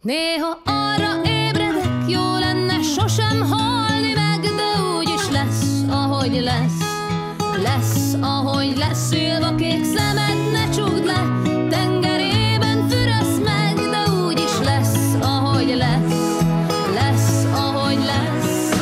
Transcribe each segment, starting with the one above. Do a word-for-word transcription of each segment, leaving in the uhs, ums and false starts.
Néha arra ébredek, jó lenne sosem halni meg, de úgyis lesz, ahogy lesz. Lesz, ahogy lesz, szilvakék szemed, ne csukd le, tengerében fürödsz meg, de úgyis lesz, ahogy lesz. Lesz, ahogy lesz.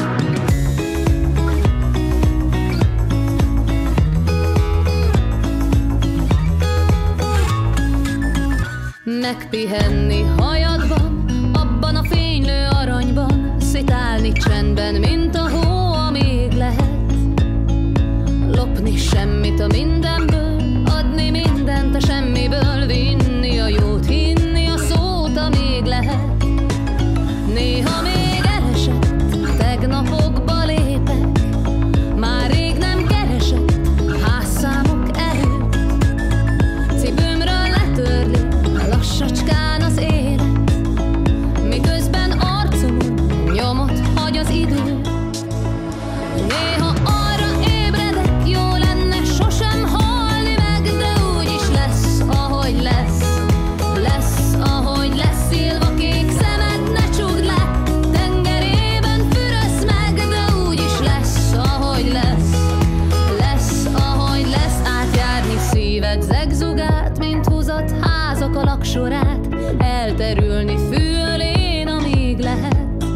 Megpihenni hajadban, abban a fénylő aranyban, szitálni csendben, mint a hó, amíg lehet. Lopni semmit a mindenből, adni mindent a semmiből, vinni a jót, hinni a szót, amíg lehet. Néha még elesett, tegnapokba lépek, már rég nem keresett házszámok előtt. Cipőmről letörli lassacskán az élet, miközben arcomon nyomot hagy az idő. Néha arra ébredek, jó lenne sosem halni meg, de úgyis lesz, ahogy lesz. Lesz, ahogy lesz, szilvakék szemed, ne csukd le, tengerében fürödsz meg, de úgyis lesz, ahogy lesz. Lesz, ahogy lesz, átjárni szíved zegzugát, mint húzott házak alaksorát, elterülni fülén, amíg lehet.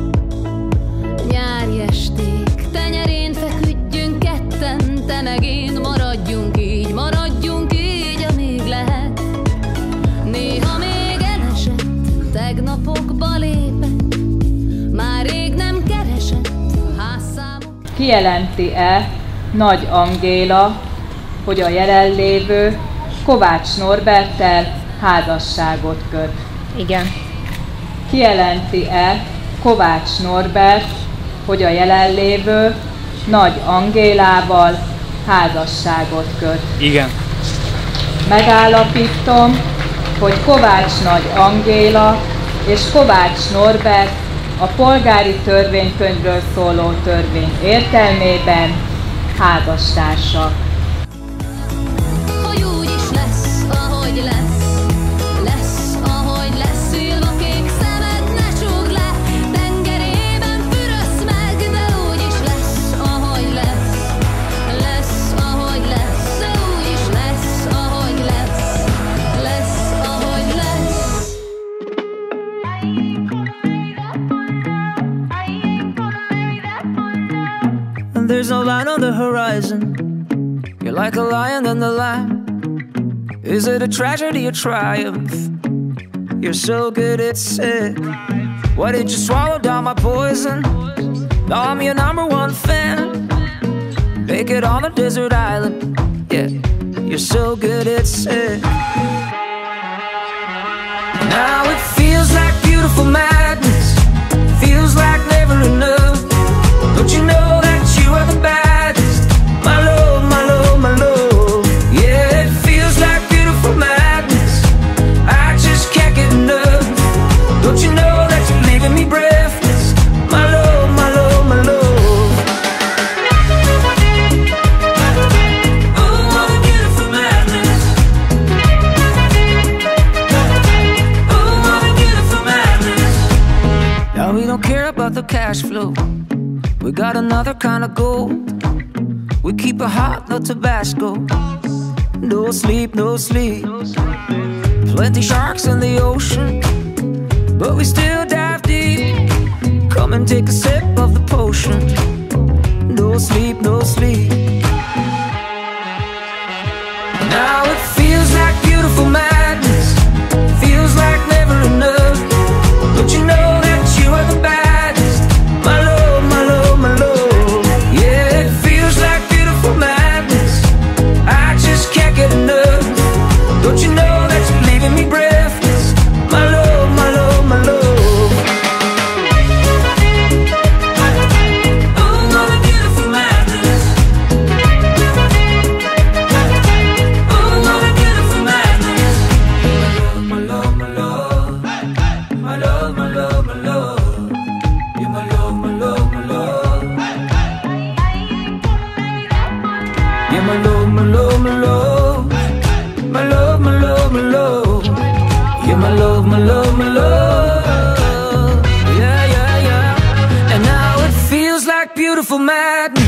Nyári esték tenyerén feküdjünk ketten, te meg én, maradjunk így, maradjunk így, amíg lehet. Néha még elesett, tegnapokba lépek, már rég nem keresett házszámok. Kijelenti-e Nagy Angéla, hogy a jelenlévő Kovács Norberttel házasságot köt? Igen. Kijelenti-e Kovács Norbert, hogy a jelenlévő Nagy Angélával házasságot köt? Igen. Megállapítom, hogy Kovács Nagy Angéla és Kovács Norbert a polgári törvénykönyvről szóló törvény értelmében házastársak. Hogy úgyis lesz, ahogy lesz. Lesz, ahogy lesz, szilvakék szemed, ne csukd le, tengerében fürödsz meg, de úgyis lesz, ahogy lesz. Lesz, ahogy lesz, de úgyis lesz, ahogy lesz. Lesz, ahogy lesz. And there's no line on the horizon. You're like a lion in the lamb. Is it a tragedy or triumph? You're so good at sick. Why did you swallow down my poison? Now I'm your number one fan. Make it on a desert island. Yeah, you're so good at sick. Now it feels like beautiful madness. Feels like never enough. Don't you know that you are the baddest? My love, my love, my love. Yeah, it feels like beautiful madness. I just can't get enough. Don't you know that you're leaving me breathless? My love, my love, my love. Oh, what a beautiful madness. Oh, what a beautiful madness. Now we don't care about the cash flow. We got another kind of gold. We keep it hot, no Tabasco. No sleep, no sleep. Plenty sharks in the ocean, but we still dive deep. Come and take a sip of the potion. No sleep, no sleep. Now it feels like beautiful madness. Feels like never enough. Don't you know that you are the baddest? My love, my love, my love. Yeah, it feels like beautiful madness. I just can't get enough. Don't you know that you're leaving me breathless? My love, my love, my love. Oh, what a beautiful madness. Oh, what a beautiful madness. My love, my love, my love, my love, my love. You're my love, my love, my love. You're my love, my love, my love. My love, my love, my love. You're my love, my love, my love. beautiful madness.